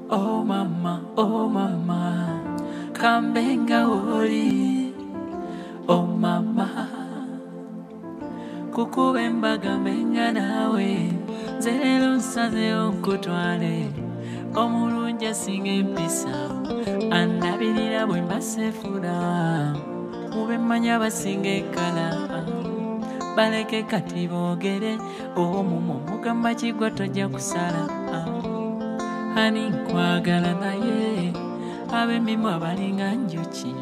Oh mama, kambenga woli. Oh mama, kukubembaga menga nawe. Zero nsaze okutwale. Omulungi asinga empisa. Andabirira bwe mbasefuna. Mube mmanya basinga ekkala. Baleke kati boogere. Omumo mugamba kigwa tojja kusala. Ani nkwagala naye ab'emimwa abalinga njuki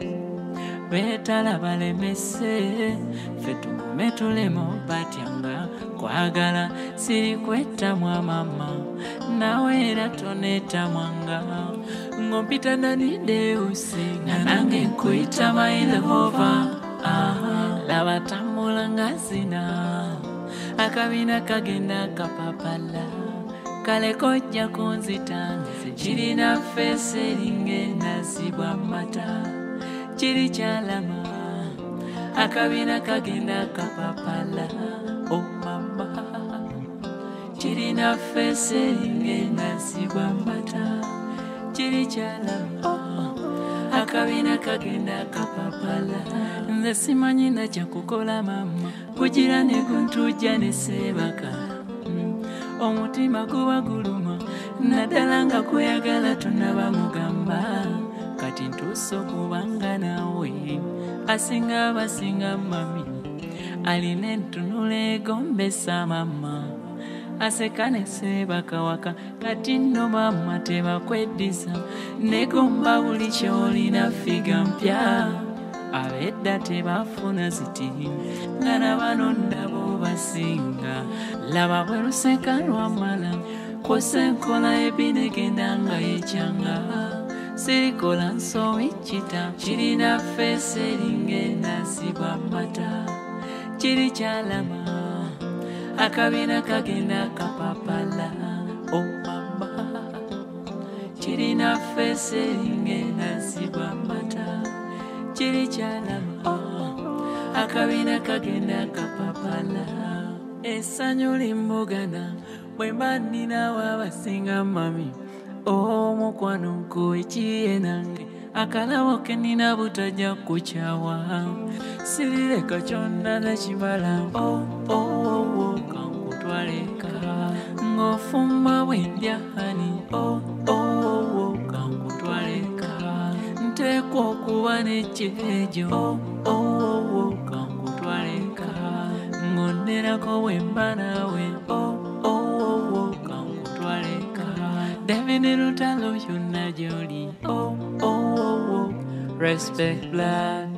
beetala balemese ffe tugume tulemo batyanga kwagala siri kwetamwa mama nawe era toneetamwanga ngompita nanideusi nga nange nkuyita mailova laba tambula nga zina akabina kagenda kapapala kale kojja kunzita kirina ffeesi eringa enazibwa mata kiri kyalama akabina kagenda kapapala oh mama kirina ffeesi eringa enazibwa mata kiri kyalama akabina kagenda kapapala nze simanyi nakya kukola mama kugira ne kuntujja ne seebaka omutima guba guluma naddala nga kweyagala tunaba mugamba kati ntuuse okubanga naawe asinga abasinga mami alina entunula egombesa mama aseka ne seebaka waka kati nno mama tebakweddiza negomba buli kyolina figa mpya abedda tebafuna ziti nga nabano ndabo basinga laba bwe luseka lwamala kwose nkola ebinegenda nga yekyanga sirikola nsowikita kirina ffeesi eringa enazibwa mata kiri kyalama akabina kagenda kapapala oh mama kirina ffeesi eringa enazibwa mata kiri kyalama akabina kagenda kapapala essanyu limbugana bwe mba nninawo abasinga mami omukwano nkuwekiye nange akalabo ke nnina butajja kukyawa sirireka kyonna nakimala kankutwaleka ng'ofumba bwe ndya hani kankutwaleka nteekwa okuba n'ekirejo kankutwaleka ngonderako bwe mba naawe kankutwaleka Devini lutalo yonna gy'oli respect blood